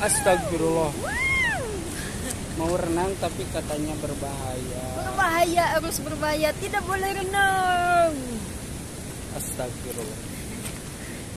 Astagfirullah. Mau renang tapi katanya berbahaya. Berbahaya, harus berbahaya. Tidak boleh renang. Astagfirullah.